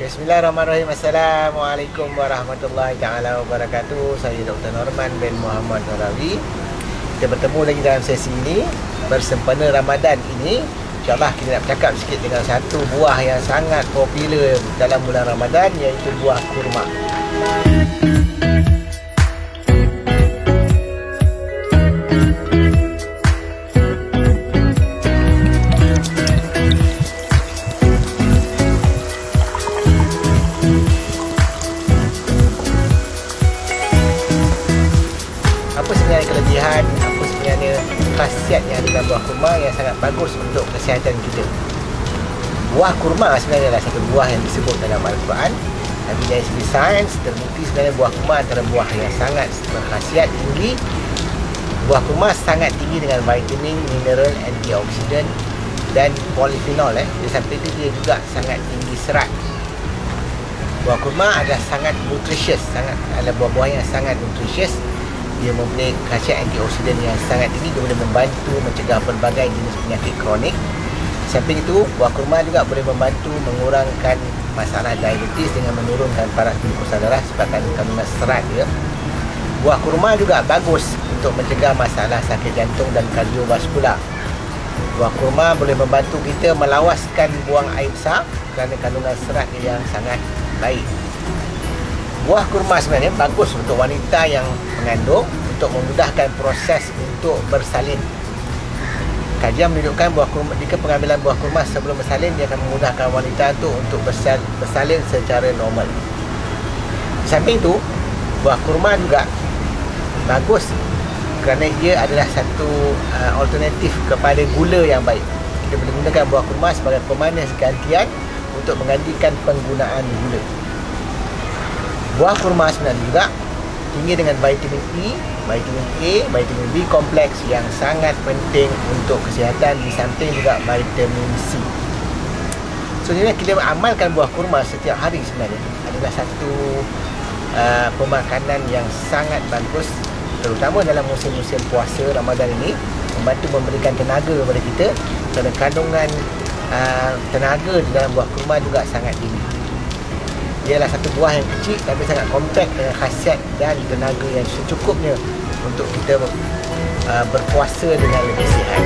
Bismillahirrahmanirrahim. Assalamualaikum warahmatullahi taala wabarakatuh. Saya Dr. Norman bin Muhammad Nurawi. Kita bertemu lagi dalam sesi ini bersempena Ramadan ini. InsyaAllah kita nak bercakap sikit dengan satu buah yang sangat popular dalam bulan Ramadan, iaitu buah kurma. Apa sebenarnya kelebihan, apa sebenarnya khasiat yang ada dalam buah kurma yang sangat bagus untuk kesihatan kita? Buah kurma sebenarnya adalah satu buah yang disebut dalam Al-Quran, tapi dari segi sains terbukti sebenarnya buah kurma antara buah yang sangat berkhasiat tinggi. Buah kurma sangat tinggi dengan vitamin, mineral, antioksidan dan polifenol. Di samping itu dia juga sangat tinggi serat. Buah kurma adalah sangat nutritious, adalah buah-buah yang sangat nutritious. Dia mempunyai khasiat antioksidan yang sangat tinggi. Dia boleh membantu mencegah pelbagai jenis penyakit kronik. Samping itu, buah kurma juga boleh membantu mengurangkan masalah diabetes dengan menurunkan kadar glukosa darah sebabkan kandungan serat dia. Buah kurma juga bagus untuk mencegah masalah sakit jantung dan kardiovaskular. Buah kurma boleh membantu kita melawaskan buang air besar kerana kandungan serat dia yang sangat baik. Buah kurma sebenarnya bagus untuk wanita yang mengandung untuk memudahkan proses untuk bersalin. Kajian menunjukkan buah kurma, jika pengambilan buah kurma sebelum bersalin, dia akan memudahkan wanita itu untuk bersalin secara normal. Di samping itu, buah kurma juga bagus kerana ia adalah satu alternatif kepada gula yang baik. Kita boleh gunakan buah kurma sebagai pemanis gantian untuk menggantikan penggunaan gula. Buah kurma sebenarnya juga tinggi dengan vitamin E, vitamin A, vitamin B kompleks yang sangat penting untuk kesihatan, di samping juga vitamin C. So, sebenarnya kita amalkan buah kurma setiap hari sebenarnya adalah satu pemakanan yang sangat bagus, terutama dalam musim-musim puasa Ramadan ini, membantu memberikan tenaga kepada kita kerana kandungan tenaga di dalam buah kurma juga sangat tinggi. Ia adalah satu buah yang kecil tapi sangat kompak dengan khasiat dan tenaga yang secukupnya untuk kita berpuasa dengan lebih sihat.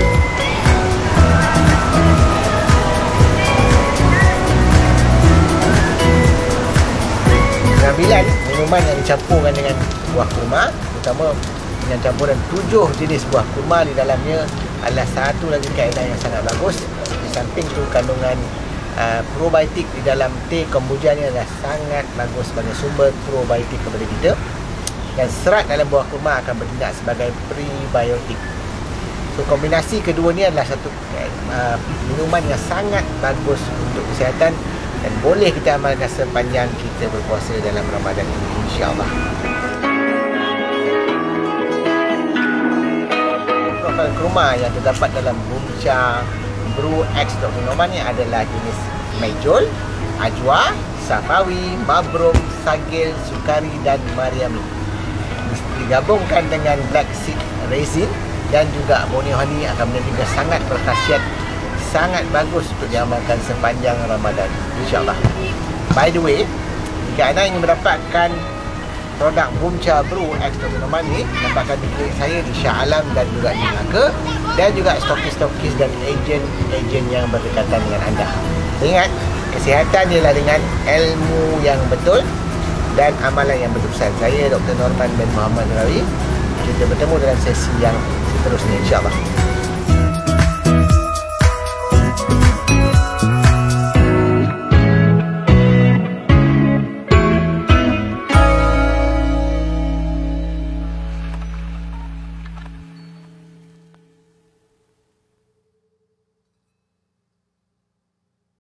Pengambilan minuman yang dicampurkan dengan buah kurma, terutama dengan campuran 7 jenis buah kurma di dalamnya, adalah satu lagi kaedah yang sangat bagus. Di samping itu, kandungan probiotik di dalam teh kombucha ni adalah sangat bagus sebagai sumber probiotik kepada kita, dan serat dalam buah kurma akan bertindak sebagai prebiotik. So, kombinasi kedua ni adalah satu minuman yang sangat bagus untuk kesihatan dan boleh kita amalkan sepanjang kita berpuasa dalam Ramadan ini, insya-Allah. Profil kurma yang terdapat dalam Bumcha Brew X Dr. Norman ni adalah jenis Mejol, Ajwa, Safawi, Mabrum, Sagil, Sukari dan Mariami. Digabungkan dengan Black Seed Resin dan juga Ammonia Honey akan menjadi sangat berkhasiat, sangat bagus untuk diamalkan sepanjang Ramadan, insya-Allah. By the way, jika anda ingin mendapatkan produk Bumcha Brew X Dr. Norman ni, dapatkan di klinik saya di Shah Alam dan juga di Melaka, dan juga stokis-stokis dan ejen yang berdekatan dengan anda. Ingat, kesihatan ialah dengan ilmu yang betul dan amalan yang betul. Saya Dr. Norman bin Muhammad Nurawi. Kita bertemu dalam sesi yang seterusnya, insya-Allah.